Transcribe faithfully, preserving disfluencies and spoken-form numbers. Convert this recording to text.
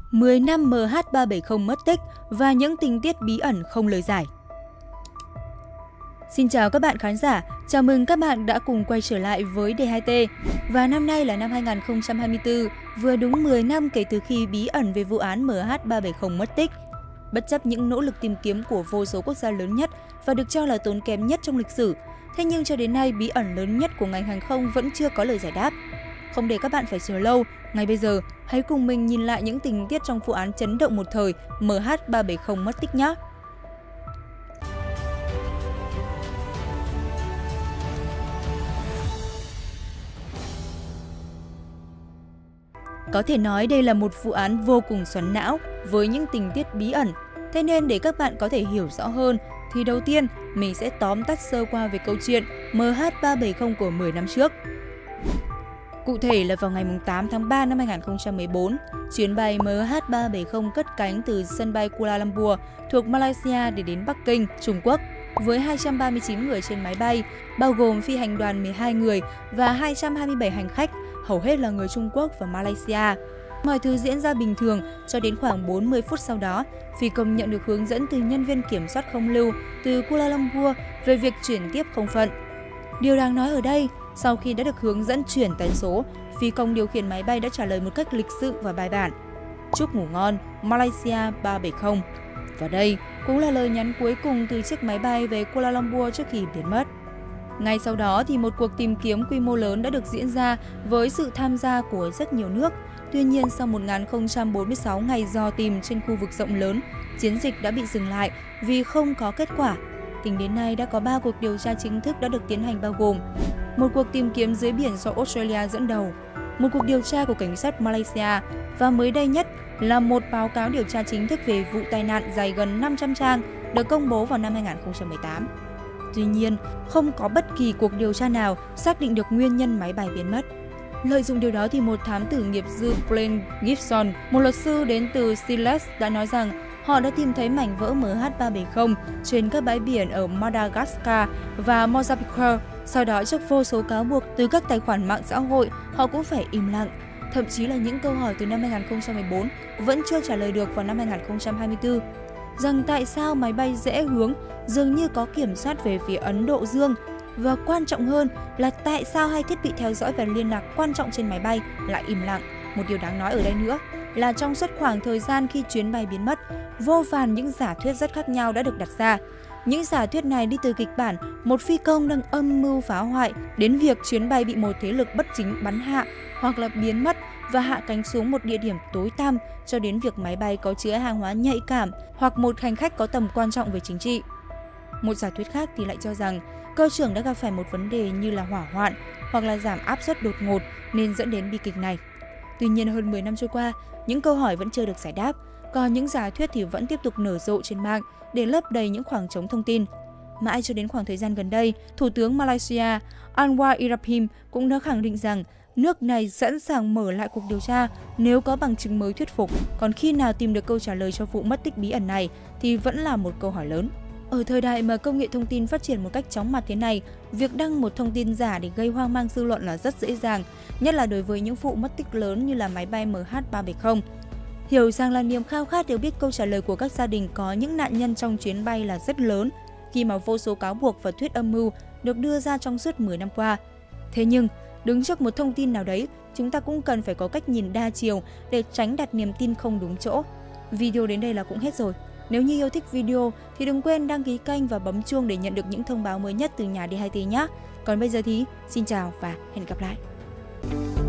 mười năm M H ba bảy không mất tích và những tình tiết bí ẩn không lời giải. Xin chào các bạn khán giả, chào mừng các bạn đã cùng quay trở lại với D hai T. Và năm nay là năm hai nghìn không trăm hai mươi tư, vừa đúng mười năm kể từ khi bí ẩn về vụ án M H ba bảy không mất tích. Bất chấp những nỗ lực tìm kiếm của vô số quốc gia lớn nhất và được cho là tốn kém nhất trong lịch sử, thế nhưng cho đến nay bí ẩn lớn nhất của ngành hàng không vẫn chưa có lời giải đáp. Không để các bạn phải chờ lâu, ngay bây giờ hãy cùng mình nhìn lại những tình tiết trong vụ án chấn động một thời M H ba bảy không mất tích nhé! Có thể nói đây là một vụ án vô cùng xoắn não với những tình tiết bí ẩn. Thế nên để các bạn có thể hiểu rõ hơn thì đầu tiên mình sẽ tóm tắt sơ qua về câu chuyện M H ba bảy không của mười năm trước. Cụ thể là vào ngày tám tháng ba năm hai nghìn không trăm mười bốn, chuyến bay M H ba bảy không cất cánh từ sân bay Kuala Lumpur thuộc Malaysia để đến Bắc Kinh, Trung Quốc với hai trăm ba mươi chín người trên máy bay, bao gồm phi hành đoàn mười hai người và hai trăm hai mươi bảy hành khách, hầu hết là người Trung Quốc và Malaysia. Mọi thứ diễn ra bình thường cho đến khoảng bốn mươi phút sau đó, phi công nhận được hướng dẫn từ nhân viên kiểm soát không lưu từ Kuala Lumpur về việc chuyển tiếp không phận. Điều đáng nói ở đây, sau khi đã được hướng dẫn chuyển tần số, phi công điều khiển máy bay đã trả lời một cách lịch sự và bài bản: "Chúc ngủ ngon, Malaysia ba bảy không." Và đây cũng là lời nhắn cuối cùng từ chiếc máy bay về Kuala Lumpur trước khi biến mất. Ngay sau đó thì một cuộc tìm kiếm quy mô lớn đã được diễn ra với sự tham gia của rất nhiều nước. Tuy nhiên, sau một nghìn không trăm bốn mươi sáu ngày dò tìm trên khu vực rộng lớn, chiến dịch đã bị dừng lại vì không có kết quả. Tính đến nay đã có ba cuộc điều tra chính thức đã được tiến hành, bao gồm một cuộc tìm kiếm dưới biển do Australia dẫn đầu, một cuộc điều tra của cảnh sát Malaysia và mới đây nhất là một báo cáo điều tra chính thức về vụ tai nạn dài gần năm trăm trang được công bố vào năm hai nghìn không trăm mười tám. Tuy nhiên, không có bất kỳ cuộc điều tra nào xác định được nguyên nhân máy bay biến mất. Lợi dụng điều đó thì một thám tử nghiệp dư Glenn Gibson, một luật sư đến từ Siles, đã nói rằng họ đã tìm thấy mảnh vỡ M H ba bảy không trên các bãi biển ở Madagascar và Mozambique. Sau đó, trước vô số cáo buộc từ các tài khoản mạng xã hội, họ cũng phải im lặng. Thậm chí là những câu hỏi từ năm hai nghìn không trăm mười bốn vẫn chưa trả lời được vào năm hai nghìn không trăm hai mươi tư. Rằng tại sao máy bay rẽ hướng dường như có kiểm soát về phía Ấn Độ Dương, và quan trọng hơn là tại sao hai thiết bị theo dõi và liên lạc quan trọng trên máy bay lại im lặng. Một điều đáng nói ở đây nữa là trong suốt khoảng thời gian khi chuyến bay biến mất, vô vàn những giả thuyết rất khác nhau đã được đặt ra. Những giả thuyết này đi từ kịch bản một phi công đang âm mưu phá hoại đến việc chuyến bay bị một thế lực bất chính bắn hạ hoặc là biến mất và hạ cánh xuống một địa điểm tối tăm, cho đến việc máy bay có chứa hàng hóa nhạy cảm hoặc một hành khách có tầm quan trọng về chính trị. Một giả thuyết khác thì lại cho rằng cơ trưởng đã gặp phải một vấn đề như là hỏa hoạn hoặc là giảm áp suất đột ngột nên dẫn đến bi kịch này. Tuy nhiên, hơn mười năm trôi qua, những câu hỏi vẫn chưa được giải đáp, còn những giả thuyết thì vẫn tiếp tục nở rộ trên mạng để lấp đầy những khoảng trống thông tin. Mãi cho đến khoảng thời gian gần đây, Thủ tướng Malaysia Anwar Ibrahim cũng đã khẳng định rằng nước này sẵn sàng mở lại cuộc điều tra nếu có bằng chứng mới thuyết phục. Còn khi nào tìm được câu trả lời cho vụ mất tích bí ẩn này thì vẫn là một câu hỏi lớn. Ở thời đại mà công nghệ thông tin phát triển một cách chóng mặt thế này, việc đăng một thông tin giả để gây hoang mang dư luận là rất dễ dàng, nhất là đối với những vụ mất tích lớn như là máy bay M H ba bảy không. Hiểu rằng là niềm khao khát được biết câu trả lời của các gia đình có những nạn nhân trong chuyến bay là rất lớn, khi mà vô số cáo buộc và thuyết âm mưu được đưa ra trong suốt mười năm qua. Thế nhưng, đứng trước một thông tin nào đấy, chúng ta cũng cần phải có cách nhìn đa chiều để tránh đặt niềm tin không đúng chỗ. Video đến đây là cũng hết rồi. Nếu như yêu thích video thì đừng quên đăng ký kênh và bấm chuông để nhận được những thông báo mới nhất từ nhà D hai T nhé. Còn bây giờ thì xin chào và hẹn gặp lại.